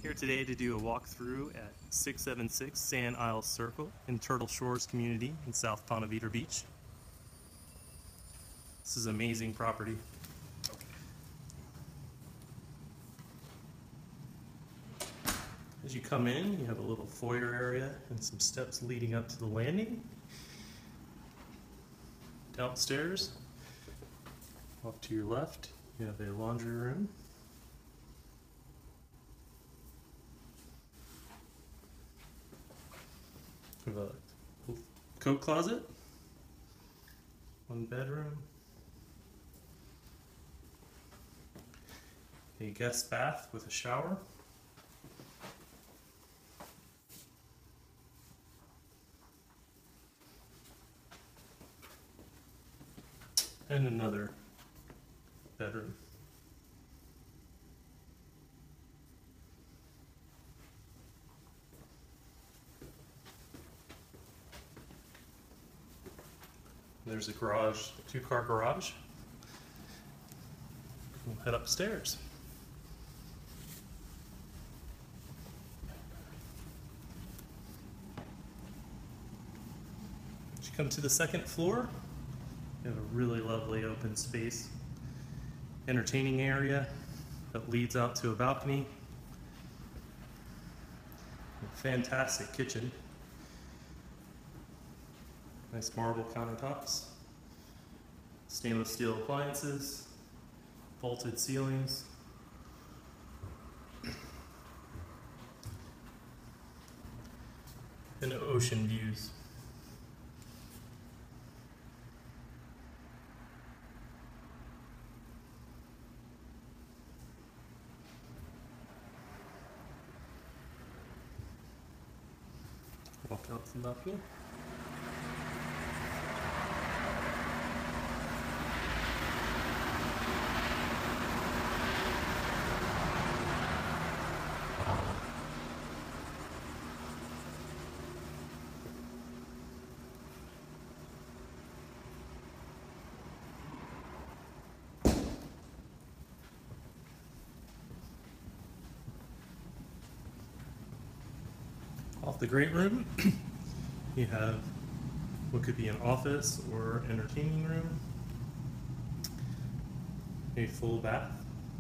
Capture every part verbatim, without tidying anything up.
Here today to do a walkthrough at six seven six Sand Isle Circle in Turtle Shores community in South Ponte Vedra Beach. This is amazing property. As you come in, you have a little foyer area and some steps leading up to the landing. Downstairs, off to your left, you have a laundry room. We have a coat closet, one bedroom, a guest bath with a shower, and another bedroom. There's a garage, a two-car garage. We'll head upstairs. As you come to the second floor, you have a really lovely open space, entertaining area that leads out to a balcony. A fantastic kitchen. Nice marble countertops, stainless steel appliances, vaulted ceilings, and ocean views. Walk out from the balcony. Off the great room, you have what could be an office or entertaining room, a full bath,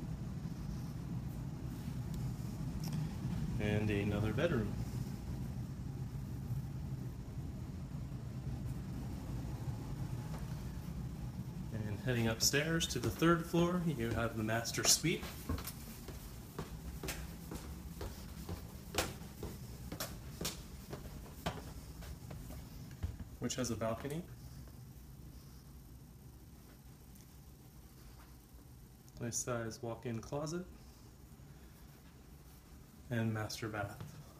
and another bedroom. And heading upstairs to the third floor, you have the master suite. Which has a balcony, nice size walk-in closet, and master bath.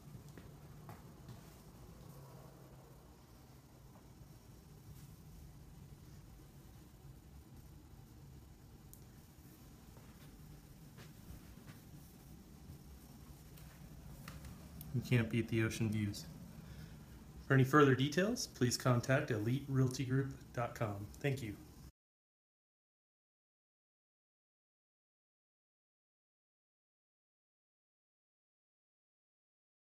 You can't beat the ocean views. For any further details, please contact elite realty group dot com. Thank you.